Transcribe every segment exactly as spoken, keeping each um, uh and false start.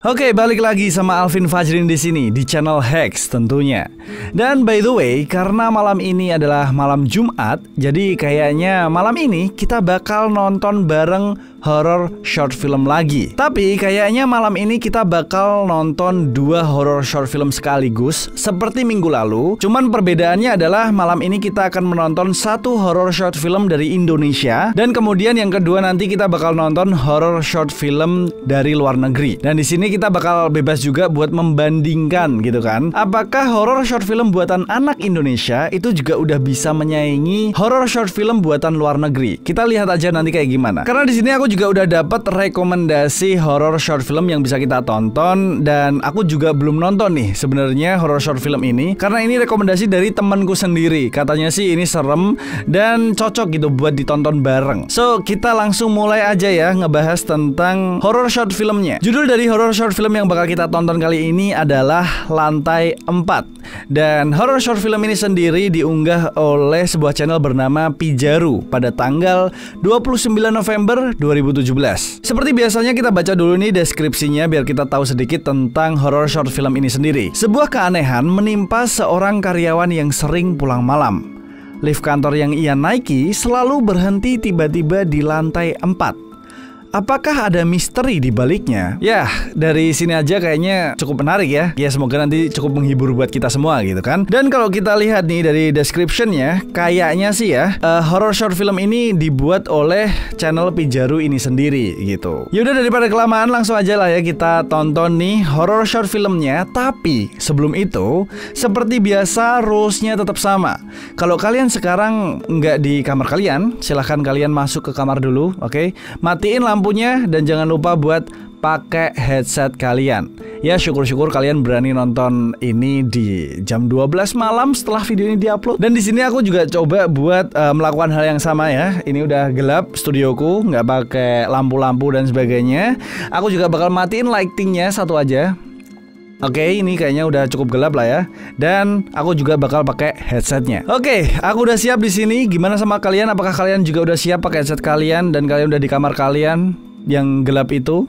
Oke, balik lagi sama Alvin Fajrin di sini di channel Hex tentunya. Dan by the way, karena malam ini adalah malam Jumat, jadi kayaknya malam ini kita bakal nonton bareng horror short film lagi. Tapi kayaknya malam ini kita bakal nonton dua horror short film sekaligus seperti minggu lalu. Cuman perbedaannya adalah malam ini kita akan menonton satu horror short film dari Indonesia, dan kemudian yang kedua nanti kita bakal nonton horror short film dari luar negeri. Dan di sini kita bakal bebas juga buat membandingkan gitu kan. Apakah horror short film buatan anak Indonesia itu juga udah bisa menyaingi horror short film buatan luar negeri? Kita lihat aja nanti kayak gimana. Karena di sini aku juga udah dapat rekomendasi horror short film yang bisa kita tonton, dan aku juga belum nonton nih sebenarnya horror short film ini karena ini rekomendasi dari temanku sendiri. Katanya sih ini serem dan cocok gitu buat ditonton bareng. So, kita langsung mulai aja ya ngebahas tentang horror short filmnya. Judul dari horror short film yang bakal kita tonton kali ini adalah Lantai empat. Dan horror short film ini sendiri diunggah oleh sebuah channel bernama Pijaru pada tanggal dua puluh sembilan November dua ribu tujuh belas. Seperti biasanya kita baca dulu nih deskripsinya biar kita tahu sedikit tentang horror short film ini sendiri. Sebuah keanehan menimpa seorang karyawan yang sering pulang malam. Lift kantor yang ia naiki selalu berhenti tiba-tiba di lantai empat. Apakah ada misteri di baliknya? Ya, dari sini aja kayaknya cukup menarik ya. Ya, semoga nanti cukup menghibur buat kita semua gitu kan. Dan kalau kita lihat nih dari description-nya, kayaknya sih ya uh, horror short film ini dibuat oleh channel Pijaru ini sendiri gitu. Yaudah, daripada kelamaan langsung aja lah ya kita tonton nih horror short filmnya. Tapi sebelum itu, seperti biasa rules-nya tetap sama. Kalau kalian sekarang nggak di kamar kalian, silahkan kalian masuk ke kamar dulu, oke? Okay? Matiin lampu lampunya dan jangan lupa buat pakai headset kalian. Ya, syukur-syukur kalian berani nonton ini di jam dua belas malam setelah video ini diupload. Dan di sini aku juga coba buat uh, melakukan hal yang sama ya. Ini udah gelap studioku, nggak pakai lampu-lampu dan sebagainya. Aku juga bakal matiin lightingnya satu aja. Oke, ini kayaknya udah cukup gelap lah ya. Dan aku juga bakal pakai headsetnya. Oke, aku udah siap di sini. Gimana sama kalian? Apakah kalian juga udah siap pakai headset kalian dan kalian udah di kamar kalian yang gelap itu?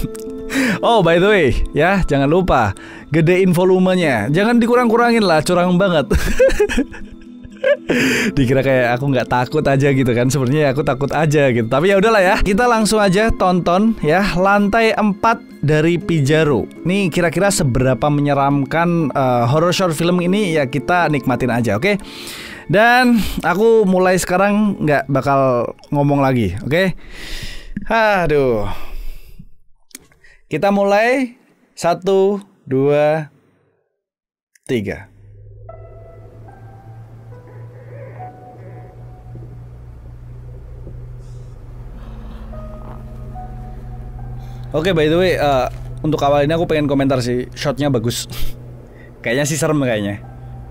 Oh, by the way, ya jangan lupa gedein volumenya. Jangan dikurang-kurangin lah, curang banget. Dikira kayak aku nggak takut aja gitu kan. Sebenarnya aku takut aja gitu. Tapi ya udahlah ya. Kita langsung aja tonton ya Lantai empat dari Pijaru. Nih kira-kira seberapa menyeramkan uh, horror short film ini ya, kita nikmatin aja, oke? Okay? Dan aku mulai sekarang nggak bakal ngomong lagi, oke? Okay? Aduh. Kita mulai satu, dua, tiga. Oke, okay, by the way, uh, untuk awal ini aku pengen komentar sih, shotnya bagus. Kayaknya sih serem kayaknya.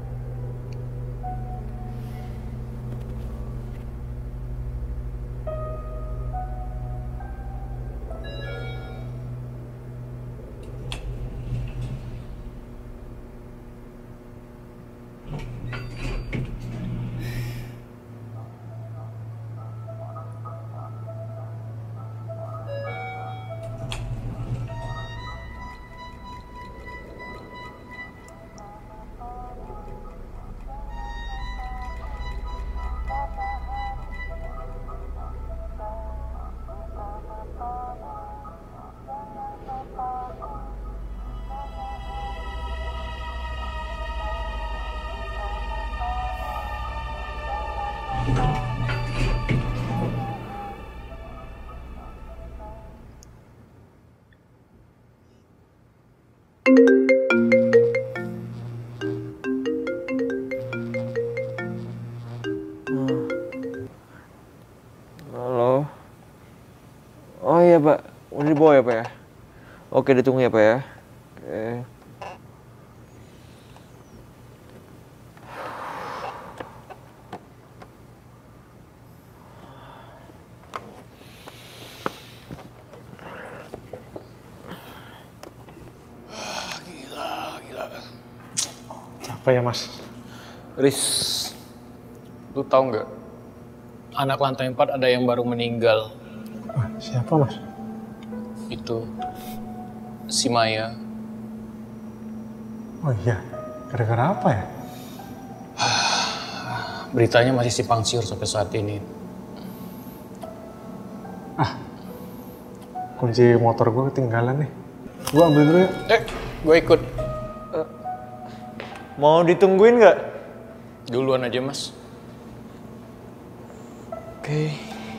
Halo. Oh iya Pak, udah dibawa ya Pak ya? Oke, ditunggu ya Pak ya. Oke. Apa ya Mas? Riz, lu tahu nggak? Anak lantai empat ada yang baru meninggal. Wah, siapa Mas? Itu si Maya. Oh iya, gara-gara apa ya? Beritanya masih simpang siur sampai saat ini. Ah, kunci motor gue ketinggalan nih. Gue ambil dulu ya. Eh, gue ikut. Uh, mau ditungguin nggak? Duluan aja, Mas. Oke. Okay.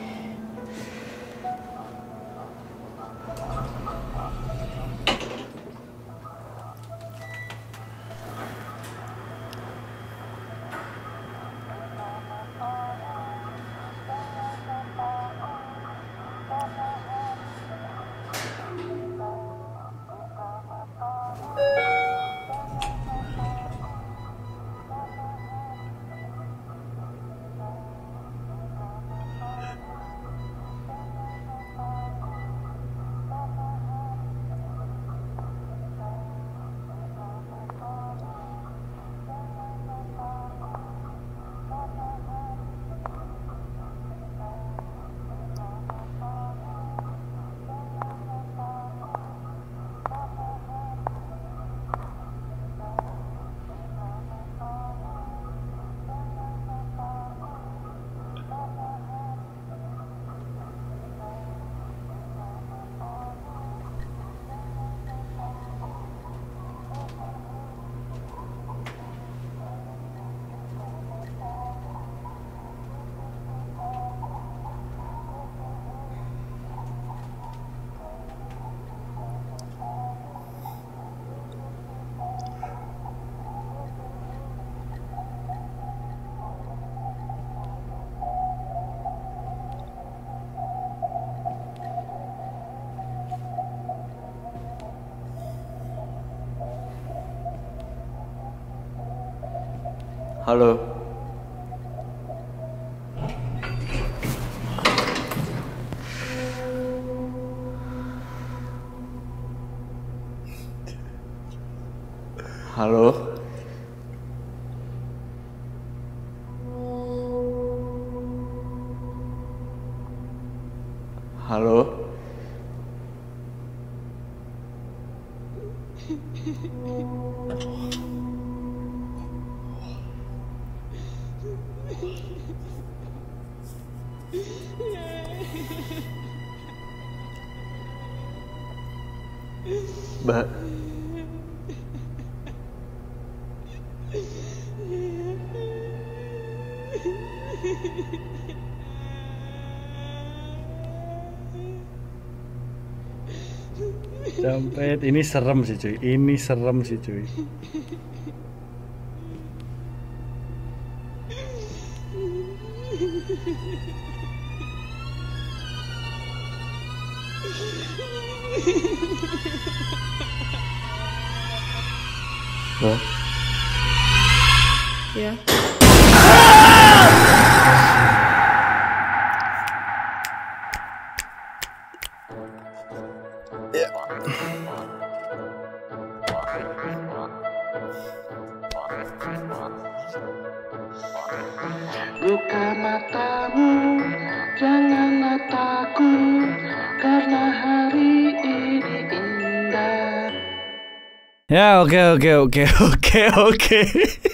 Halo. Halo. Halo. Mbak. Sampai ini serem sih cuy, ini serem sih cuy. Mbak. Ya. Buka matamu, janganlah takut, karena hari ini indah. Ya oke oke oke oke oke.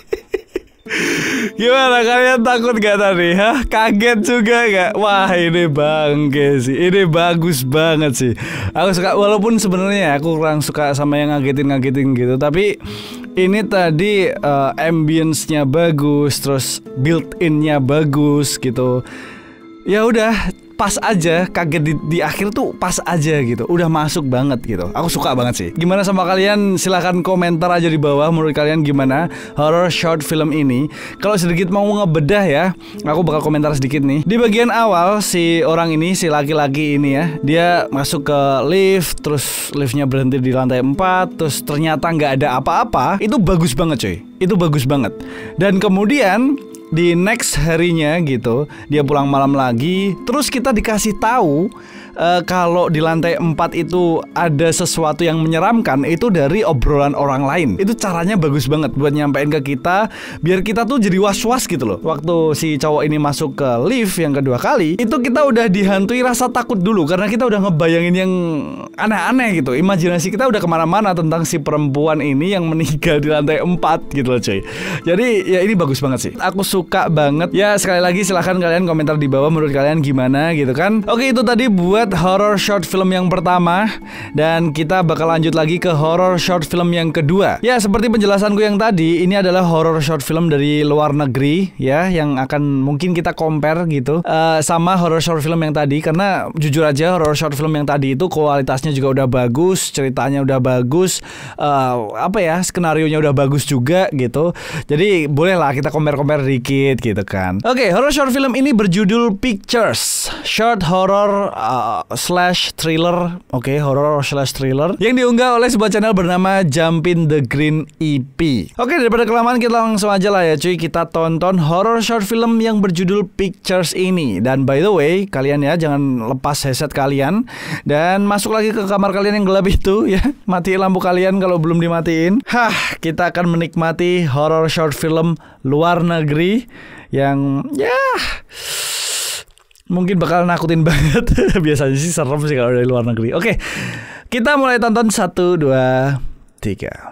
Gimana kalian takut gak tadi? Hah? Kaget juga gak? Wah ini bangke sih. Ini bagus banget sih. Aku suka, walaupun sebenarnya aku kurang suka sama yang ngagetin-ngagetin gitu, tapi ini tadi uh, ambience-nya bagus, terus built-in-nya bagus gitu. Ya udah, pas aja, kaget di, di akhir tuh pas aja gitu. Udah masuk banget gitu. Aku suka banget sih. Gimana sama kalian? Silahkan komentar aja di bawah. Menurut kalian gimana horror short film ini? Kalau sedikit mau ngebedah ya, aku bakal komentar sedikit nih. Di bagian awal si orang ini, si laki-laki ini ya, dia masuk ke lift, terus liftnya berhenti di lantai empat, terus ternyata nggak ada apa-apa. Itu bagus banget cuy. Itu bagus banget. Dan kemudian di next harinya gitu, dia pulang malam lagi, terus kita dikasih tahu uh, kalau di lantai empat itu ada sesuatu yang menyeramkan, itu dari obrolan orang lain. Itu caranya bagus banget buat nyampein ke kita, biar kita tuh jadi was-was gitu loh. Waktu si cowok ini masuk ke lift yang kedua kali, itu kita udah dihantui rasa takut dulu, karena kita udah ngebayangin yang aneh-aneh gitu. Imajinasi kita udah kemana-mana tentang si perempuan ini yang meninggal di lantai empat gitu loh cuy. Jadi ya ini bagus banget sih, aku suka banget. Ya sekali lagi silahkan kalian komentar di bawah menurut kalian gimana gitu kan. Oke, itu tadi buat horror short film yang pertama, dan kita bakal lanjut lagi ke horror short film yang kedua. Ya seperti penjelasanku yang tadi, ini adalah horror short film dari luar negeri ya, yang akan mungkin kita compare gitu uh, sama horror short film yang tadi. Karena jujur aja horror short film yang tadi itu kualitasnya juga udah bagus, ceritanya udah bagus, uh, apa ya, skenarionya udah bagus juga gitu. Jadi bolehlah kita compare-compare dikit gitu kan. Oke, horror short film ini berjudul Pictures, short horror uh, slash thriller. Oke, horror slash thriller yang diunggah oleh sebuah channel bernama Jumpin the Green E P. Oke, daripada kelamaan kita langsung aja lah ya cuy, kita tonton horror short film yang berjudul Pictures ini. Dan by the way, kalian ya jangan lepas headset kalian dan masuk lagi ke kamar kalian yang gelap itu ya. Matiin lampu kalian kalau belum dimatiin. Hah, kita akan menikmati horror short film luar negeri yang ya mungkin bakal nakutin banget. Biasanya sih serem sih kalau dari luar negeri. Oke, kita mulai tonton. Satu, dua, tiga.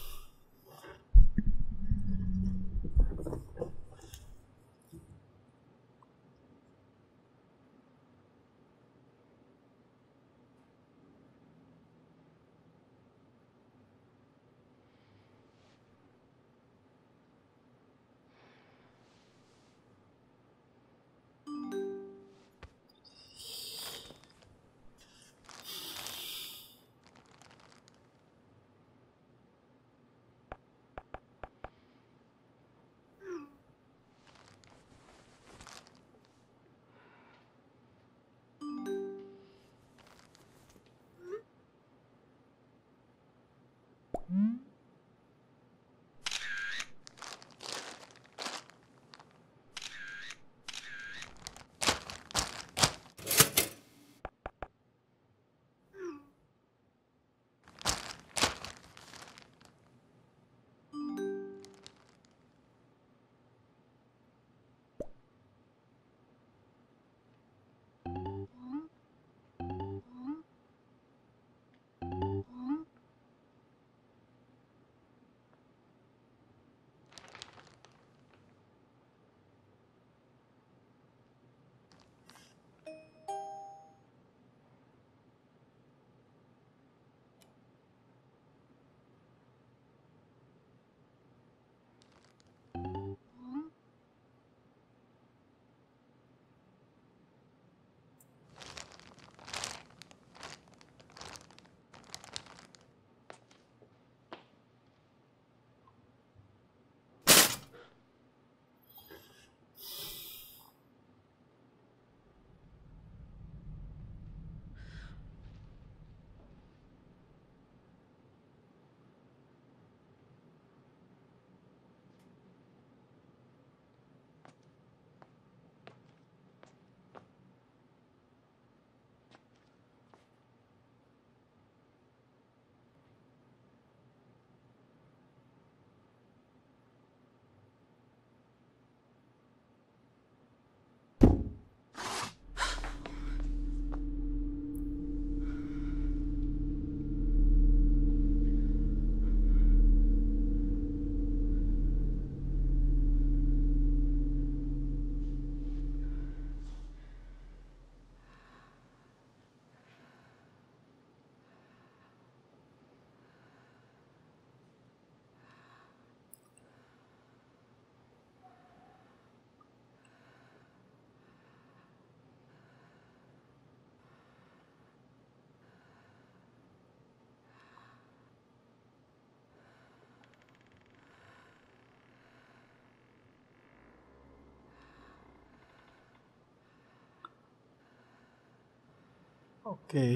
Oke,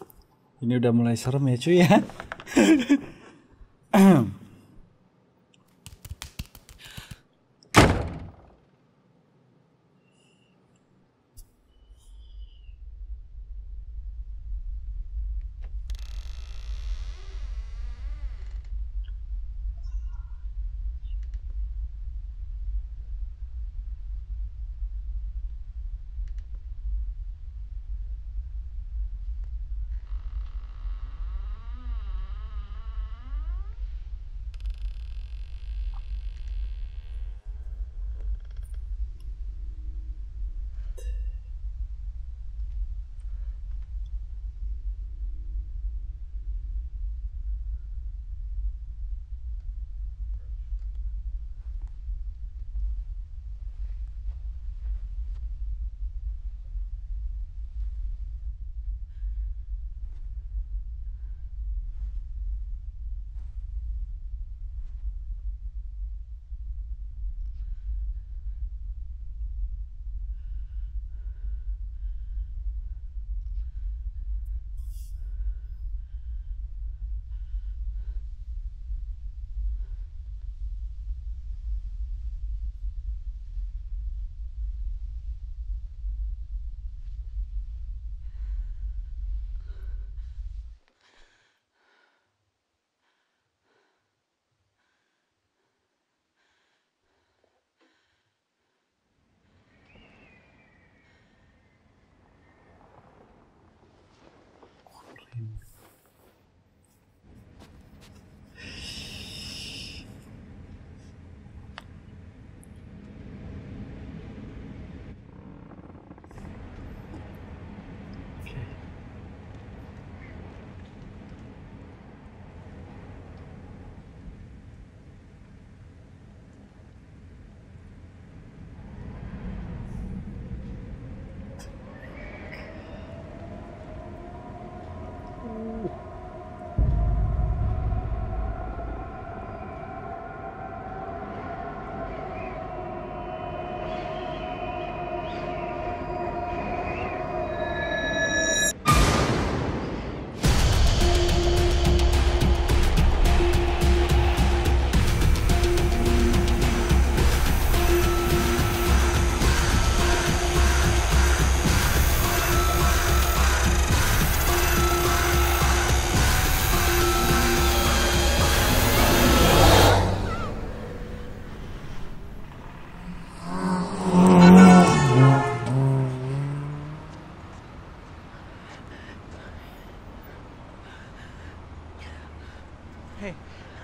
ini udah mulai serem ya cuy ya.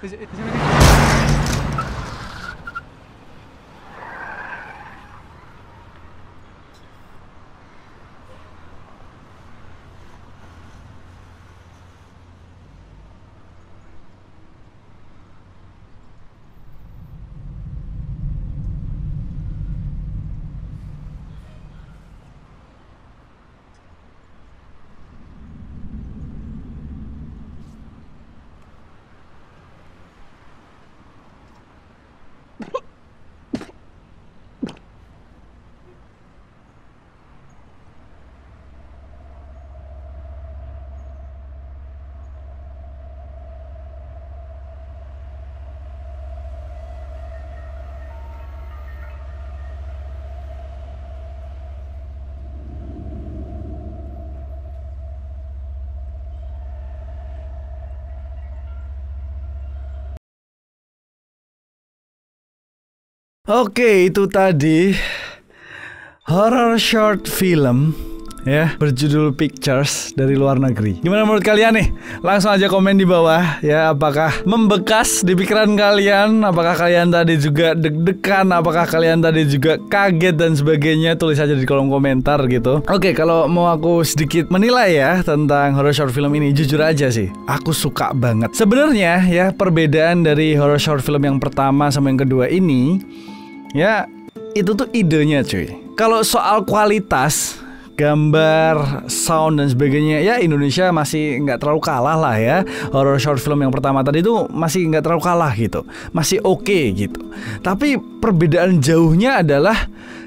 Oke, itu tadi horror short film ya berjudul Pictures dari luar negeri. Gimana menurut kalian nih? Langsung aja komen di bawah ya. Apakah membekas di pikiran kalian? Apakah kalian tadi juga deg-degan? Apakah kalian tadi juga kaget dan sebagainya? Tulis aja di kolom komentar gitu. Oke, kalau mau aku sedikit menilai ya tentang horror short film ini, jujur aja sih, aku suka banget. Sebenarnya ya perbedaan dari horror short film yang pertama sama yang kedua ini, ya itu tuh idenya cuy. Kalau soal kualitas gambar, sound dan sebagainya, ya Indonesia masih nggak terlalu kalah lah ya. Horror short film yang pertama tadi itu masih nggak terlalu kalah gitu, masih oke okay, gitu. Tapi perbedaan jauhnya adalah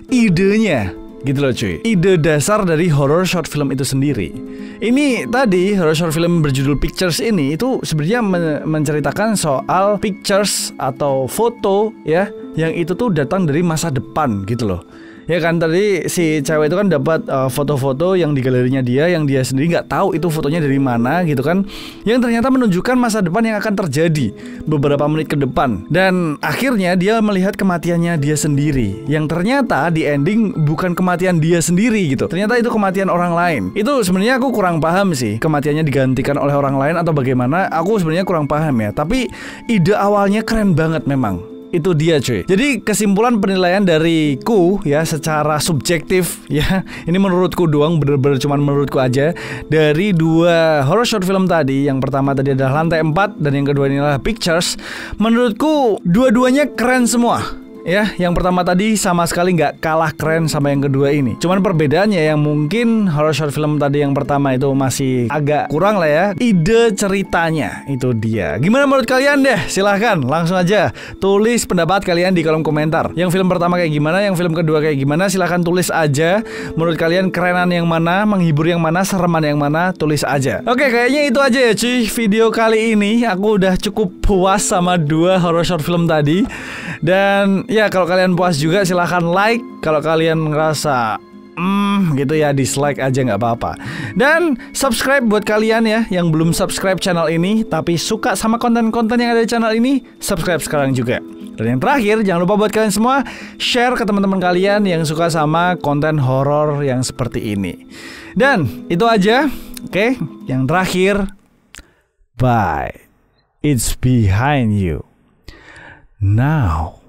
idenya gitu loh cuy. Ide dasar dari horror short film itu sendiri. Ini tadi horror short film berjudul Pictures ini itu sebenarnya men- menceritakan soal pictures atau foto ya, yang itu tuh datang dari masa depan gitu loh. Ya kan, tadi si cewek itu kan dapat uh, foto-foto yang di galerinya dia, yang dia sendiri nggak tahu itu fotonya dari mana gitu kan, yang ternyata menunjukkan masa depan yang akan terjadi beberapa menit ke depan. Dan akhirnya dia melihat kematiannya dia sendiri, yang ternyata di ending bukan kematian dia sendiri gitu, ternyata itu kematian orang lain. Itu sebenarnya aku kurang paham sih, kematiannya digantikan oleh orang lain atau bagaimana, aku sebenarnya kurang paham ya. Tapi ide awalnya keren banget memang. Itu dia cuy. Jadi kesimpulan penilaian dariku ya secara subjektif ya, ini menurutku doang, bener-bener cuman menurutku aja, dari dua horror short film tadi. Yang pertama tadi adalah Lantai empat dan yang kedua ini adalah Pictures. Menurutku dua-duanya keren semua. Ya, yang pertama tadi sama sekali nggak kalah keren sama yang kedua ini. Cuman perbedaannya yang mungkin horror short film tadi yang pertama itu masih agak kurang lah ya, ide ceritanya itu dia. Gimana menurut kalian deh? Silahkan langsung aja tulis pendapat kalian di kolom komentar. Yang film pertama kayak gimana, yang film kedua kayak gimana, silahkan tulis aja. Menurut kalian kerenan yang mana, menghibur yang mana, sereman yang mana, tulis aja. Oke, kayaknya itu aja ya cuy video kali ini. Aku udah cukup puas sama dua horror short film tadi. Dan ya kalau kalian puas juga silahkan like. Kalau kalian ngerasa Hmm gitu ya, dislike aja nggak apa-apa. Dan subscribe buat kalian ya yang belum subscribe channel ini tapi suka sama konten-konten yang ada di channel ini, subscribe sekarang juga. Dan yang terakhir, jangan lupa buat kalian semua share ke teman-teman kalian yang suka sama konten horor yang seperti ini. Dan itu aja. Oke, yang terakhir, bye. It's behind you now.